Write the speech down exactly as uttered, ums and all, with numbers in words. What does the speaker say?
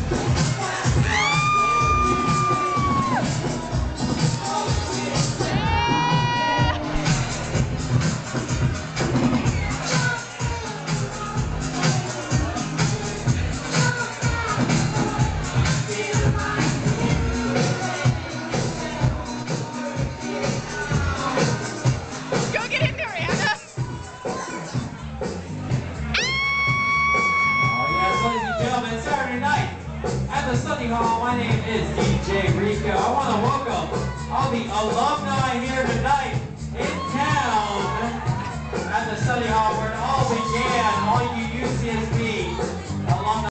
Hall. My name is D J Rico. I want to welcome all the alumni here tonight in town at the Study Hall where it all began. All you U C S B